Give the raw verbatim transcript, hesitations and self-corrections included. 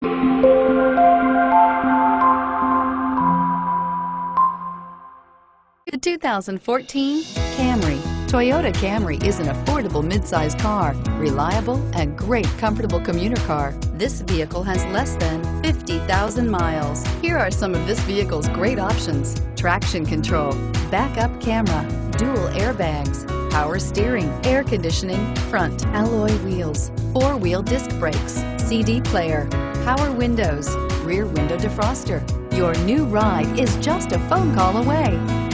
The two thousand fourteen Camry. Toyota Camry is an affordable midsize car, reliable and great comfortable commuter car. This vehicle has less than fifty thousand miles. Here are some of this vehicle's great options: traction control, backup camera, dual airbags, power steering, air conditioning, front alloy wheels, four-wheel disc brakes, C D player, power windows, rear window defroster. Your new ride is just a phone call away.